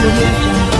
Audio Jungle.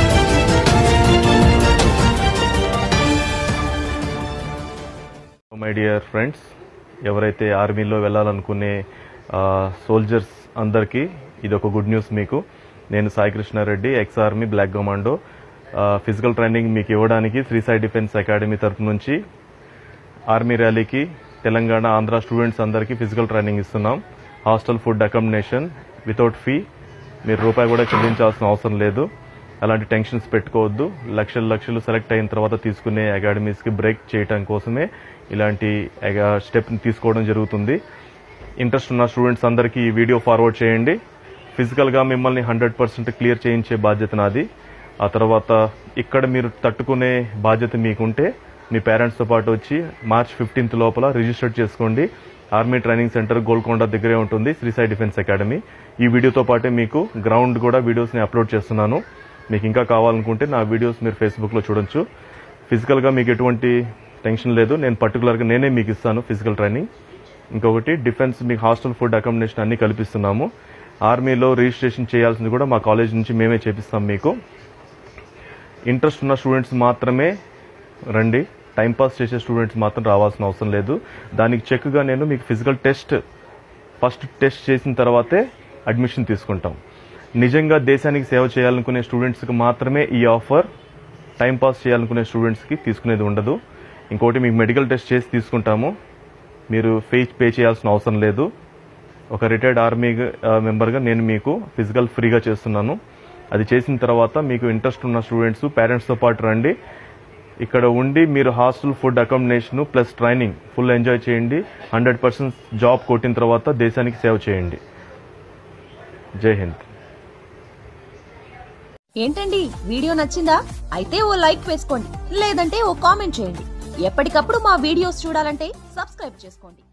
My dear friends, ఎవరైతే ఆర్మీలో వెళ్ళాలనుకునే soldiers అందరికీ ఇది ఒక గుడ్ న్యూస్. మీకు నేను Sai Krishna Reddy, ex army black commando. Physical training మీకు ఇవ్వడానికి శ్రీ సాయి డిఫెన్స్ అకాడమీ తరఫు నుంచి ఆర్మీ ర్యాలీకి తెలంగాణ, ఆంధ్ర స్టూడెంట్స్ అందరికీ ఫిజికల్ ట్రైనింగ్ ఇస్తున్నాం. Hostel, food, accommodation without fee. మీరు రూపాయి కూడా చెల్లించాల్సిన అవసరం లేదు. అలాంటి టెన్షన్స్ పెట్టుకోవద్దు. లక్షలు సెలెక్ట్ అయిన తర్వాత తీసుకునే అకాడమీస్కి బ్రేక్ చేయడం కోసమే ఇలాంటి స్టెప్ తీసుకోవడం జరుగుతుంది. ఇంట్రెస్ట్ ఉన్న స్టూడెంట్స్ అందరికీ ఈ వీడియో ఫార్వర్డ్ చేయండి. ఫిజికల్గా మిమ్మల్ని 100% క్లియర్ చేయించే బాధ్యత నాది. ఆ తర్వాత ఇక్కడ మీరు తట్టుకునే బాధ్యత మీకుంటే మీ పేరెంట్స్తో పాటు వచ్చి మార్చ్ 15 లోపల రిజిస్టర్ చేసుకోండి. ఆర్మీ ట్రైనింగ్ సెంటర్ గోల్కొండ దగ్గరే ఉంటుంది, శ్రీ సాయి డిఫెన్స్ అకాడమీ. ఈ వీడియోతో పాటే మీకు గ్రౌండ్ కూడా వీడియోస్ని అప్లోడ్ చేస్తున్నాను. మీకు ఇంకా కావాలనుకుంటే నా వీడియోస్ మీరు ఫేస్బుక్లో చూడొచ్చు. ఫిజికల్గా మీకు ఎటువంటి టెన్షన్ లేదు. నేను పర్టికులర్గా నేనే మీకు ఇస్తాను ఫిజికల్ ట్రైనింగ్. ఇంకొకటి, డిఫెన్స్ మీకు హాస్టల్, ఫుడ్, అకామిడేషన్ అన్నీ కల్పిస్తున్నాము. ఆర్మీలో రిజిస్ట్రేషన్ చేయాల్సింది కూడా మా కాలేజ్ నుంచి మేమే చేపిస్తాం. మీకు ఇంట్రెస్ట్ ఉన్న స్టూడెంట్స్ మాత్రమే రండి. టైంపాస్ చేసే స్టూడెంట్స్ మాత్రం రావాల్సిన అవసరం లేదు. దానికి చెక్గా నేను మీకు ఫిజికల్ ఫస్ట్ టెస్ట్ చేసిన తర్వాతే అడ్మిషన్ తీసుకుంటాం. నిజంగా దేశానికి సేవ చేయాలనుకునే స్టూడెంట్స్కి మాత్రమే ఈ ఆఫర్. టైంపాస్ చేయాలనుకునే స్టూడెంట్స్కి తీసుకునేది ఉండదు. ఇంకోటి, మీకు మెడికల్ టెస్ట్ చేసి తీసుకుంటాము. మీరు ఫీజు పే చేయాల్సిన అవసరం లేదు. ఒక రిటైర్డ్ ఆర్మీ మెంబర్గా నేను మీకు ఫిజికల్ ఫ్రీగా చేస్తున్నాను. అది చేసిన తర్వాత మీకు ఇంట్రెస్ట్ ఉన్న స్టూడెంట్స్ పేరెంట్స్తో పాటు రండి. ఇక్కడ ఉండి మీరు hostel, food, accommodation plus training full enjoy చేయండి. 100% జాబ్ కొట్టిన తర్వాత దేశానికి సేవ చేయండి. జై హింద్. ఏంటండి, వీడియో నచ్చిందా? అయితే ఓ లైక్ వేసుకోండి, లేదంటే ఓ కామెంట్ చేయండి. ఎప్పటికప్పుడు మా వీడియోస్ చూడాలంటే సబ్స్క్రైబ్ చేసుకోండి.